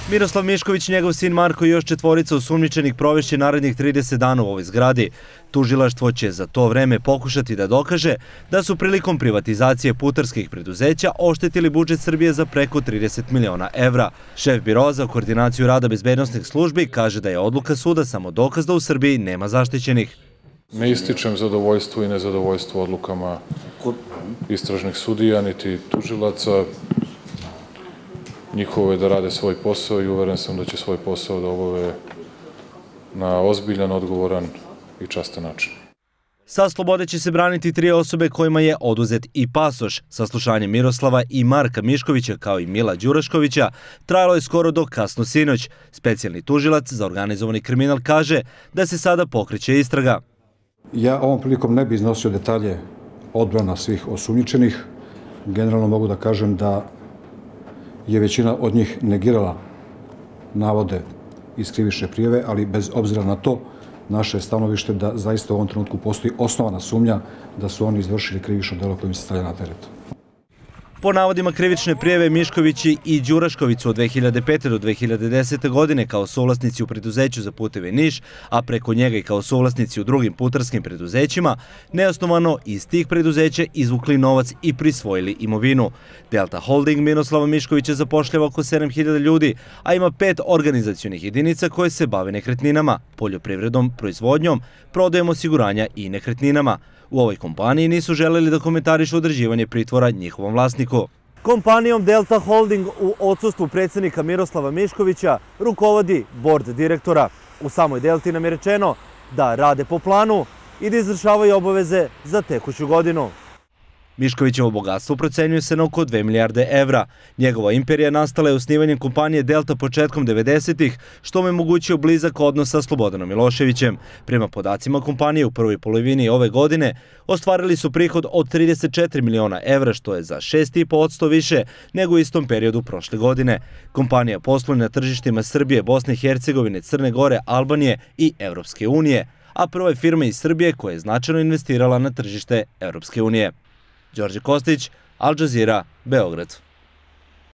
Miroslav Mišković, njegov sin Marko i još četvorica osumnjičenih provešće narednih 30 dana u ovoj zgradi. Tužilaštvo će za to vreme pokušati da dokaže da su prilikom privatizacije putarskih preduzeća oštetili budžet Srbije za preko 30 miliona evra. Šef Biroa za koordinaciju rada bezbednosnih službi kaže da je odluka suda samo dokaz da u Srbiji nema zaštićenih. Ne ističem zadovoljstvo i nezadovoljstvo odlukama istražnih sudija niti tužilaca. Njihovo je da rade svoj posao i uveren sam da će svoj posao da obave na ozbiljan, odgovoran i častan način. Sa slobode će se braniti 3 osobe kojima je oduzet i pasoš. Saslušanje Miroslava i Marka Miškovića kao i Mila Đuraškovića trajalo je skoro do kasno sinoć. Specijalni tužilac za organizovani kriminal kaže da se sada pokreće istraga. Ja ovom prilikom ne bi iznosio detalje odbrana svih osumnjičenih. Generalno mogu da kažem da je većina od njih negirala navode iz krivične prijave, ali bez obzira na to, naše je stanovište da zaista u ovom trenutku postoji osnovana sumnja da su oni izvršili krivično delo kojim se stavlja na teret. Po navodima krivične prijave, Miškovići i Đurašković su od 2005. do 2010. godine kao suvlasnici u preduzeću za puteve Niš, a preko njega i kao suvlasnici u drugim putarskim preduzećima, neosnovano iz tih preduzeća izvukli novac i prisvojili imovinu. Delta Holding Miroslava Miškovića zapošljava oko 7.000 ljudi, a ima 5 organizacionih jedinica koje se bave nekretninama, poljoprivredom, proizvodnjom, prodajom osiguranja i nekretninama. U ovoj kompaniji nisu želeli da komentarišu određivanje pritvora njihovom vlasniku. Kompanijom Delta Holding u odsustvu predsjednika Miroslava Miškovića rukovodi bord direktora. U samoj Delti nam je rečeno da rade po planu i da izvršavaju obaveze za tekuću godinu. Miškovićevo bogatstvo procenjuje se na oko 2 milijarde evra. Njegova imperija nastala je osnivanjem kompanije Delta početkom 90-ih, što mu je omogućio blizak odnos sa Slobodanom Miloševićem. Prema podacima kompanije u prvoj polovini ove godine ostvarili su prihod od 34 miliona evra, što je za 6,5% više nego u istom periodu prošle godine. Kompanija posluje na tržištima Srbije, Bosne i Hercegovine, Crne Gore, Albanije i Evropske unije, a prva je firma iz Srbije koja je značajno investirala na tržište Evropske unije. Đorđe Kostić, Al Jazeera, Beograd.